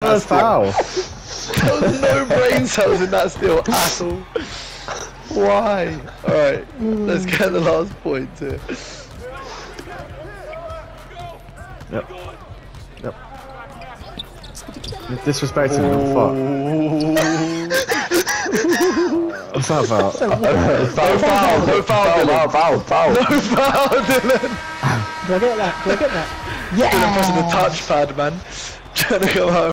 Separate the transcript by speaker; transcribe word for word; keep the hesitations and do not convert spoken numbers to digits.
Speaker 1: first foul.
Speaker 2: There was no brain cells in that steal at all. Why? Alright, let's get the last point here.
Speaker 1: Yep. Yep. You're disrespecting him, fuck. What's that about?
Speaker 2: No foul, no foul,
Speaker 1: Foul, foul, foul.
Speaker 2: no foul, Dylan.
Speaker 3: Do I get that? Do I get that?
Speaker 2: Dylan pressing the touchpad, man. Trying to go home.